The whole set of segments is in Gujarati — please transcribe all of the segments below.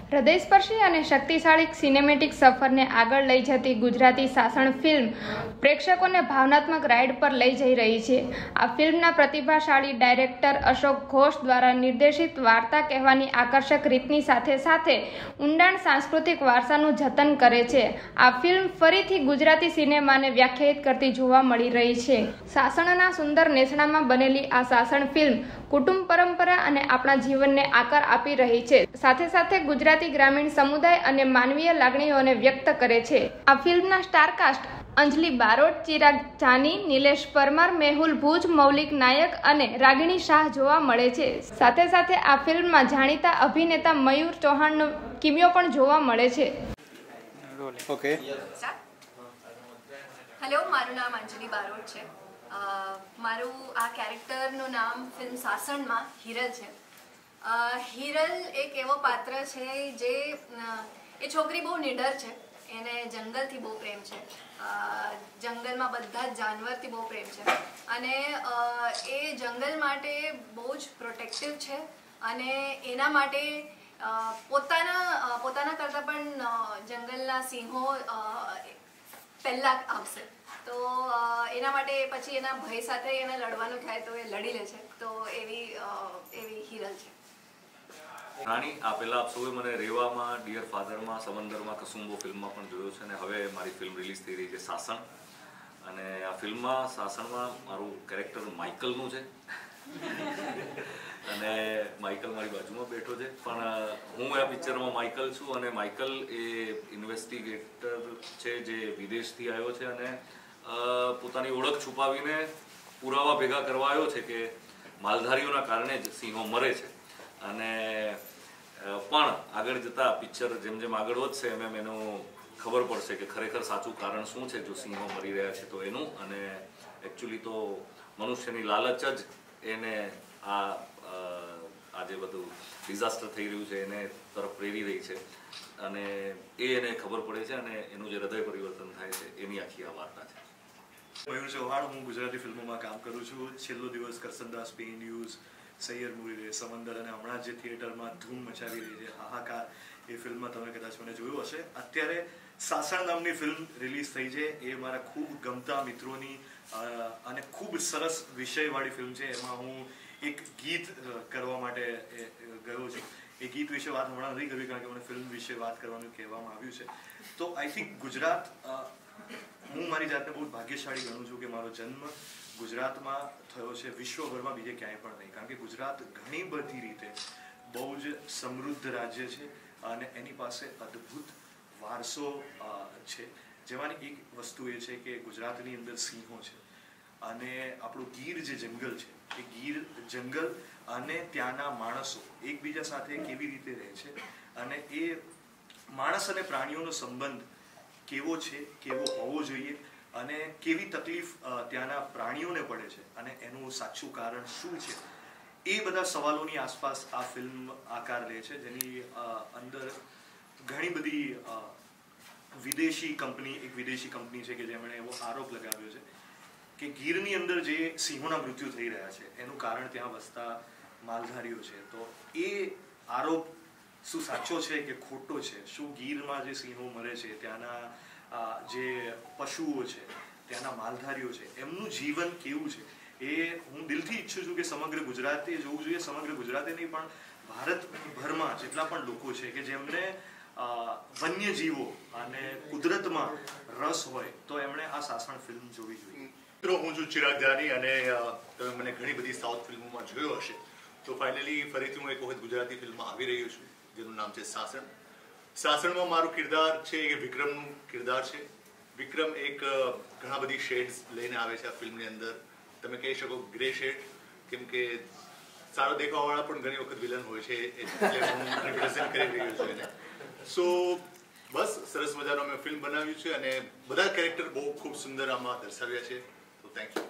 હૃદયસ્પર્શી અને શક્તિશાળી સિનેમેટિક સફરને આગળ લઈ જતી ગુજરાતી સાસણ ફિલ્મ પ્રેક્ષકોને ભાવનાત્મક રાઇડ પર લઈ જઈ રહી છે. આ ફિલ્મના પ્રતિભાશાળી ડાયરેક્ટર અશોક ઘોષ દ્વારા નિર્દેશિત વાર્તા કહેવાની આકર્ષક રીતની સાથે સાથે ઊંડાણ સાંસ્કૃતિક વારસાનું જતન કરે છે. આ ફિલ્મ ફરીથી ગુજરાતી સિનેમાને વ્યાખ્યાયિત કરતી જોવા મળી રહી છે. સાસણના સુંદર નેસડામાં બનેલી આ સાસણ ફિલ્મ કુટુંબ પરંપરા અને આપણા જીવનને આકાર આપી રહી છે. સાથે સાથે ગુજરાતી ગ્રામીણ સમુદાય અને માનવીય લાગણીઓને વ્યક્ત કરે છે. આ ફિલ્મના સ્ટારકાસ્ટ અંજલિ બારોટ, ચિરાગ જાની, નિલેશ પરમાર, મેહુલ ભુજ, મૌલિક નાયક અને રાગિણી શાહ જોવા મળે છે. સાથે સાથે આ ફિલ્મમાં જાણીતા અભિનેતા મયુર ચૌહાણનો કિમિયો પણ જોવા મળે છે. ઓકે, હેલો, મારું નામ અંજલિ બારોટ છે. મારું આ કેરેક્ટરનું નામ ફિલ્મ સાસણમાં હિરલ છે. હિરલ એક એવો પાત્ર છે જે એ છોકરી બહુ નિડર છે. એને જંગલથી બહુ પ્રેમ છે. જંગલમાં બધા જ જાનવરથી બહુ પ્રેમ છે અને એ જંગલ માટે બહુ જ પ્રોટેક્ટિવ છે અને એના માટે પોતાના કરતાં પણ જંગલના સિંહો પહેલાં આવશે. તો એના માટે પછી એના ભય સાથે એને લડવાનું થાય તો એ લડી લે છે. તો એવી હિરલ છે. રાણી, આ પહેલાં આપ સૌએ મને રેવામાં, ડિયર ફાધરમાં, સમંદરમાં, કસુંબો ફિલ્મમાં પણ જોયો છે અને હવે મારી ફિલ્મ રિલીઝ થઈ રહી છે સાસણ. અને આ ફિલ્મમાં સાસણમાં મારું કેરેક્ટર માઇકલનું છે અને માઇકલ મારી બાજુમાં બેઠો છે. પણ હું આ પિક્ચરમાં માઇકલ છું અને માઇકલ એ ઇન્વેસ્ટિગેટર છે જે વિદેશથી આવ્યો છે અને પોતાની ઓળખ છુપાવીને પુરાવા ભેગા કરવા આવ્યો છે કે માલધારીઓના કારણે જ સિંહો મરે છે. અને પણ આગળ જતા પિક્ચર જેમ જેમ આગળ વધશે એમ એનું ખબર પડશે કે ખરેખર સાચું કારણ શું છે જો સિંહો મરી રહ્યા છે તો એનું. અને એકચ્યુઅલી તો મનુષ્યની લાલચ જ એને આ જે બધું ડિઝાસ્ટર થઈ રહ્યું છે એને તરફ પ્રેરી રહી છે અને એને ખબર પડે છે અને એનું જે હૃદય પરિવર્તન થાય છે એની આખી આ વાર્તા છે. મયુર ચૌહાણ, હું ગુજરાતી ફિલ્મોમાં કામ કરું છું. છેલ્લો દિવસ, કરસનદાસ, પે ન્યૂઝ, સૈયર મૂવી, સમંદર અને હમણાં જે થિયેટરમાં ધૂમ મચાવી રહી છે હાહાકાર, એ ફિલ્મમાં તમે કદાચ મને જોયું હશે. અત્યારે સાસણ નામની ફિલ્મ રિલીઝ થઈ છે. એ મારા ખૂબ ગમતા મિત્રોની અને ખૂબ સરસ વિષયવાળી ફિલ્મ છે. એમાં હું એક ગીત કરવા માટે ગયો છું. એ ગીત વિશે વાત હમણાં નથી કરવી કારણ કે મને ફિલ્મ વિશે વાત કરવાનું કહેવામાં આવ્યું છે. તો આઈ થિંક ગુજરાત, હું મારી જાતને બહુ ભાગ્યશાળી ગણું છું કે મારો જન્મ ગુજરાતમાં થયો છે, વિશ્વભરમાં બીજે ક્યાંય પણ નહીં. કારણ કે ગુજરાત ઘણી બધી રીતે બહુ જ સમૃદ્ધ રાજ્ય છે અને એની પાસે અદ્ભુત વારસો છે. જેમાંની એક વસ્તુ એ છે કે ગુજરાતની અંદર સિંહો છે અને આપણું ગીર જે જંગલ છે એ ગીર જંગલ અને ત્યાંના માણસો એકબીજા સાથે કેવી રીતે રહે છે અને એ માણસ અને પ્રાણીઓનો સંબંધ કેવો છે, કેવો હોવો જોઈએ અને કેવી તકલીફ ત્યાંના પ્રાણીઓને પડે છે અને એનું સાચું કારણ શું છે, એ બધા સવાલોની આસપાસ આ ફિલ્મ આકાર લે છે. જેની અંદર ઘણી બધી વિદેશી કંપની છે કે જેમણે એવો આરોપ લગાવ્યો છે કે ગીરની અંદર જે સિંહોના મૃત્યુ થઈ રહ્યા છે એનું કારણ ત્યાં વસતા માલધારીઓ છે. તો એ આરોપ શું સાચો છે કે ખોટો છે? શું ગીરમાં જે સિંહો મરે છે, ત્યાંના જે પશુઓ છે, ત્યાંના માલધારીઓ છે, એમનું જીવન કેવું છે, એ હું દિલથી ઈચ્છું છું કે સમગ્ર ગુજરાતે જોવું જોઈએ. સમગ્ર ગુજરાતે નહીં પણ ભારતભરમાં જેટલા પણ લોકો છે કે જેમને વન્યજીવો અને કુદરતમાં રસ હોય તો એમણે આ સાસણ ફિલ્મ જોવી જોઈએ. મિત્રો, હું છું ચિરાગ જાની અને તમે મને ઘણી બધી સાઉથ ફિલ્મોમાં જોયો હશે. તો ફાઇનલી ફરીથી હું એક વખત ગુજરાતી ફિલ્મમાં આવી રહ્યો છું જેનું નામ છે સાસણ. સાસણમાં મારું કિરદાર છે એ વિક્રમનું કિરદાર છે. વિક્રમ એક ઘણા બધી શેડ્સ લઈને આવે છે આ ફિલ્મની અંદર. તમે કહી શકો ગ્રે શેડ, કેમ કે સારો દેખાવાવાળા પણ ઘણી વખત વિલન હોય છે એટલે હું રિપ્રેઝેન્ટ કરી રહ્યો છું એને. સો બસ સરસ મજાનો મેં ફિલ્મ બનાવ્યું છે અને બધા કેરેક્ટર બહુ ખૂબ સુંદર આમાં દર્શાવ્યા છે. તો થેન્ક યુ.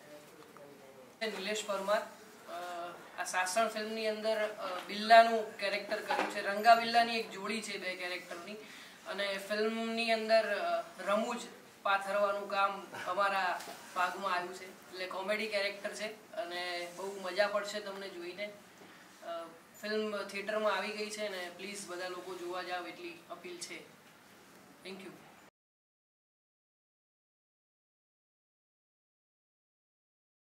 નિલેશ પરમાર આ સાસણ ફિલ્મની અંદર બિલ્લાનું કેરેક્ટર કર્યું છે. રંગા બિલ્લાની એક જોડી છે બે કેરેક્ટરની અને ફિલ્મની અંદર રમૂજ પાથરવાનું કામ અમારા ભાગમાં આવ્યું છે. એટલે કોમેડી કેરેક્ટર છે અને બહુ મજા પડશે તમને જોઈને. ફિલ્મ થિયેટરમાં આવી ગઈ છે ને પ્લીઝ બધા લોકો જોવા જાવ એટલી અપીલ છે. Thank you.